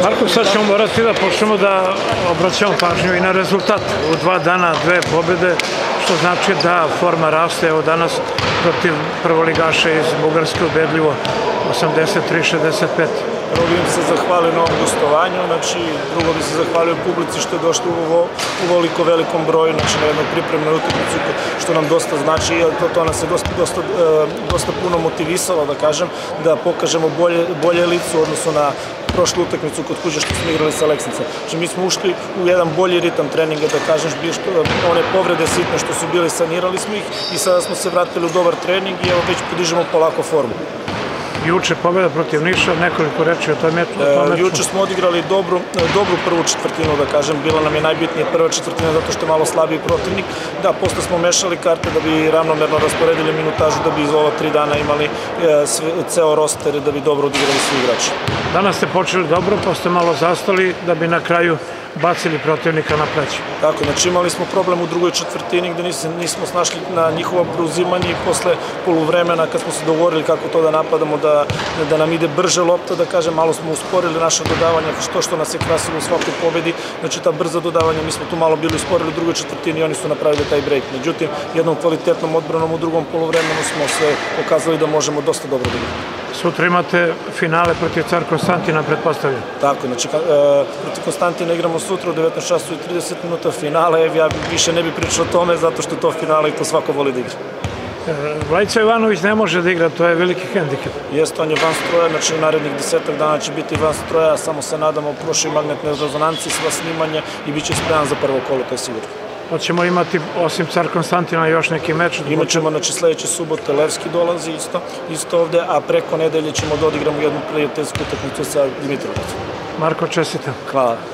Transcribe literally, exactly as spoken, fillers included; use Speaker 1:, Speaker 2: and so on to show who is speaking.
Speaker 1: Marko, sad ćemo morati da počnemo da obraćamo pažnju i na rezultat. U dva dana dve pobjede, što znači da forma raste. Evo danas protiv prvoligaša iz Bugarske ubedljivo osamdeset tri šezdeset pet.
Speaker 2: Prvo bih im se zahvalio na ovom gostovanju, znači drugo bih se zahvalio publici što je došlo u ovoliko velikom broju, znači na jednoj pripremnoj utakmici, što nam dosta znači i to nas je dosta puno motivisalo, da kažem, da pokažemo bolje licu u odnosu na prošlu utakmicu kod kuće što smo igrali sa Aleksnicom. Znači mi smo ušli u jedan bolji ritam treninga, da kažem, one povrede sitne što su bili, sanirali smo ih i sada smo se vratili u dobar trening i evo već podižemo polako formu.
Speaker 1: Juče pobjeda protiv Niša, nekoliko reči o tom meču.
Speaker 2: Juče smo odigrali dobru prvu četvrtinu, da kažem, bila nam je najbitnija prva četvrtina zato što je malo slabiji protivnik. Da, posle smo mešali karte da bi ravnomerno rasporedili minutažu, da bi iz ova tri dana imali ceo roster, da bi dobro odigrali svi igrači.
Speaker 1: Danas ste počeli dobro, pa ste malo zastali da bi na kraju bacili protivnika na pleće.
Speaker 2: Tako, znači imali smo problem u drugoj četvrtini gde nismo snašli na njihovo preuzimanje i posle poluvremena kad smo se dogovorili kako to da napadamo, da nam ide brže lopta, da kažem, malo smo usporili naše dodavanje, što što nas je krasilo u svakoj pobedi, znači ta brza dodavanja, mi smo tu malo bili usporili u drugoj četvrtini i oni su napravili taj break. Međutim, jednom kvalitetnom odbranom u drugom poluvremenu smo se pokazali da možemo dosta dobro da igramo.
Speaker 1: Sutra imate finale protiv Car Konstantina, pretpostavljam.
Speaker 2: Tako, znači protiv Konstantina igramo sutra u devetnaest časova i trideset minuta finale, ja više ne bih pričao o tome zato što je to finale i to svako voli da igra.
Speaker 1: Vlajica Jovanović ne može da igra, to je veliki hendikep.
Speaker 2: Jeste, on je van stroja, znači narednih desetak dana će biti van stroja, samo se nadamo prošli magnetne rezonanci, sva snimanje i bit će spreman za prvo kolo, to je sigurno.
Speaker 1: Hoćemo imati, osim Car Konstantina, još neki meč?
Speaker 2: Imat ćemo, znači sledeće subote Levski dolazi isto ovde, a preko nedelje ćemo da odigramo jednu prijateljsku utakmicu sa Dimitrovicom.
Speaker 1: Marko, čestitam.
Speaker 2: Hvala.